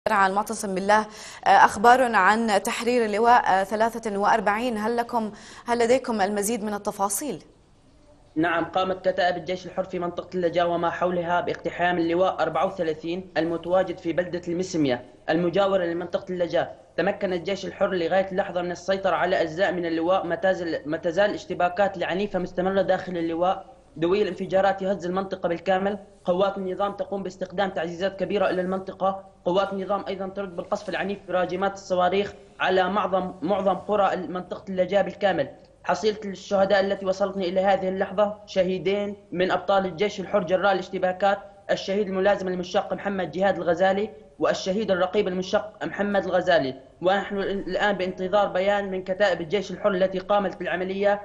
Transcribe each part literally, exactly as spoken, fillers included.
عن معتصم بالله أخبار عن تحرير اللواء ثلاثة وأربعين. هل لكم هل لديكم المزيد من التفاصيل؟ نعم، قامت كتائب الجيش الحر في منطقة اللجا وما حولها باقتحام اللواء أربعة وثلاثين المتواجد في بلدة المسمية المجاورة لمنطقة اللجا. تمكن الجيش الحر لغاية اللحظة من السيطرة على أجزاء من اللواء، ما تزال الاشتباكات العنيفة مستمرة داخل اللواء. دوي الانفجارات يهز المنطقة بالكامل. قوات النظام تقوم باستخدام تعزيزات كبيرة إلى المنطقة. قوات النظام أيضا ترد بالقصف العنيف براجمات الصواريخ على معظم معظم قرى منطقة اللجا بالكامل. حصيلة الشهداء التي وصلتني إلى هذه اللحظة شهيدين من أبطال الجيش الحر جراء الاشتباكات: الشهيد الملازم المشق محمد جهاد الغزالي، والشهيد الرقيب المشق محمد الغزالي. ونحن الآن بانتظار بيان من كتائب الجيش الحر التي قامت بالعملية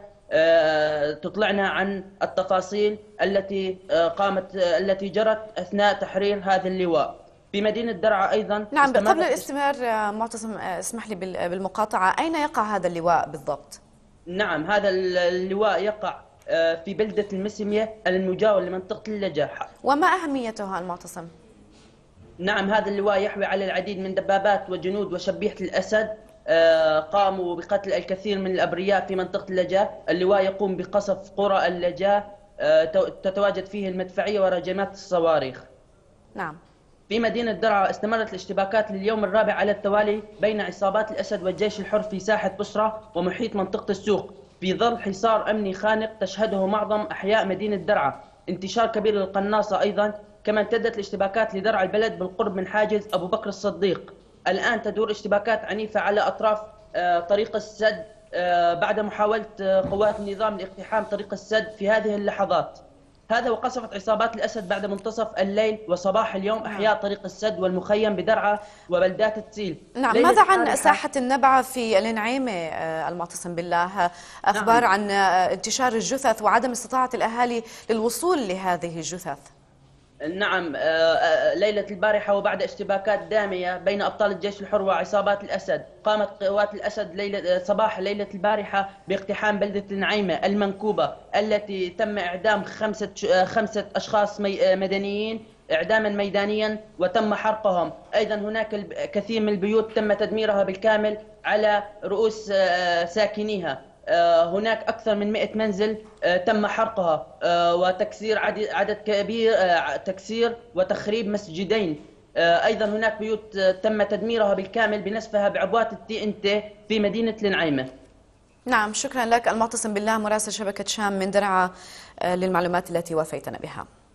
تطلعنا عن التفاصيل التي قامت التي جرت أثناء تحرير هذا اللواء. في مدينة درعا أيضا. نعم، قبل الاستمرار معتصم اسمح لي بالمقاطعة، أين يقع هذا اللواء بالضبط؟ نعم، هذا اللواء يقع في بلدة المسمية المجاورة لمنطقة اللجا. وما أهميتها المعتصم؟ نعم، هذا اللواء يحوي على العديد من دبابات وجنود وشبيحة الأسد قاموا بقتل الكثير من الأبرياء في منطقة اللجا. اللواء يقوم بقصف قرى اللجا تتواجد فيه المدفعية ورجمات الصواريخ. نعم. في مدينة درعا استمرت الاشتباكات لليوم الرابع على التوالي بين عصابات الأسد والجيش الحر في ساحة بصرة ومحيط منطقة السوق، في ظل حصار أمني خانق تشهده معظم أحياء مدينة درعا. انتشار كبير للقناصة أيضا. كما امتدت الاشتباكات لدرعا البلد بالقرب من حاجز أبو بكر الصديق. الآن تدور اشتباكات عنيفة على أطراف طريق السد بعد محاولة قوات النظام لاقتحام طريق السد في هذه اللحظات. هذا وقصفت عصابات الأسد بعد منتصف الليل وصباح اليوم أحياء طريق السد والمخيم بدرعا وبلدات التسيل. نعم، ماذا عن ساحة النبعة في النعيمة المعتصم بالله؟ أخبار نعم. عن انتشار الجثث وعدم استطاعة الأهالي للوصول لهذه الجثث. نعم، ليلة البارحة وبعد اشتباكات دامية بين أبطال الجيش الحر وعصابات الأسد، قامت قوات الأسد ليلة صباح ليلة البارحة باقتحام بلدة النعيمة المنكوبة التي تم إعدام خمسة خمسة أشخاص مدنيين إعداما ميدانيا وتم حرقهم. أيضا هناك كثير من البيوت تم تدميرها بالكامل على رؤوس ساكنيها. هناك أكثر من مئة منزل تم حرقها وتكسير عدد كبير تكسير وتخريب مسجدين. أيضا هناك بيوت تم تدميرها بالكامل بنسفها بعبوات التي إن تي في مدينة النعيمة. نعم، شكرا لك المعتصم بالله مراسل شبكة شام من درعا للمعلومات التي وافيتنا بها.